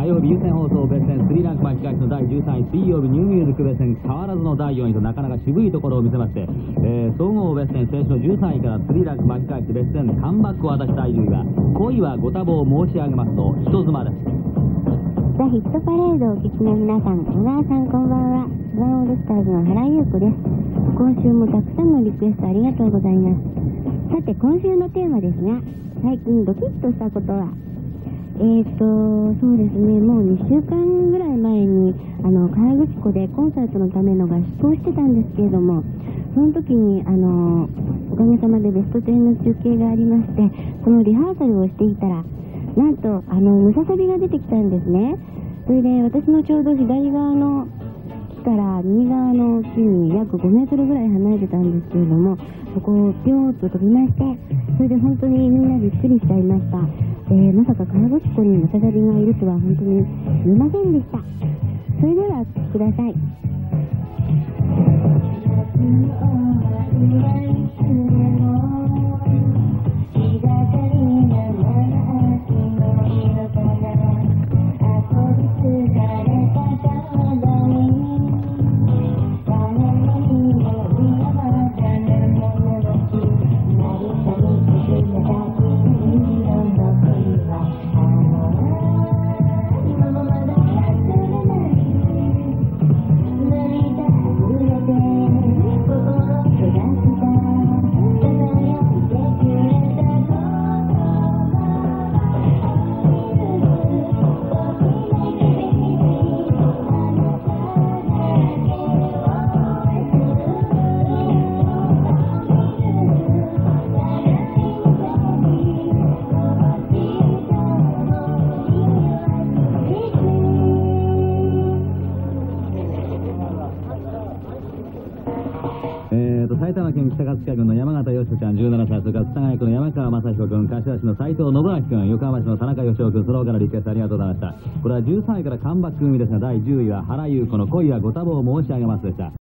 火曜日優先放送別線3ランク巻き返しの第13位、水曜日ニューミュージック別線変わらずの第4位となかなか渋いところを見せまして、総合別線選手の13位から3ランク巻き返し別線カムバックを果たした第10位は恋はご多忙申し上げますの人妻です。 ザ・ヒットパレードをお聞きの皆さん、小川さんこんばんは。ワンオールスターズの原優子です。今週もたくさんのリクエストありがとうございます。さて今週のテーマですが、最近ドキッとしたことはそうですね、もう2週間ぐらい前に河口湖でコンサートのための合宿をしてたんですけれども、その時におかげさまでベスト10の中継がありまして、そのリハーサルをしていたら、なんとムササビが出てきたんですね。それで私のちょうど左側の木から右側の木に約5メートルぐらい離れてたんですけれども、そこをピョーッと飛びまして、それで本当にみんなびっくりしちゃいました。まさか河口湖にムササビがいるとは本当に知りませんでした。それではお聴きください。 埼玉県北葛飾郡の山形義人ちゃん17歳、それから津田谷区の山川雅彦君、柏市の斉藤信明君、横浜市の田中義雄君、その他のリクエストありがとうございました。これは13位からカムバック組ですが、第10位は原優子の恋はご多忙申し上げますでした。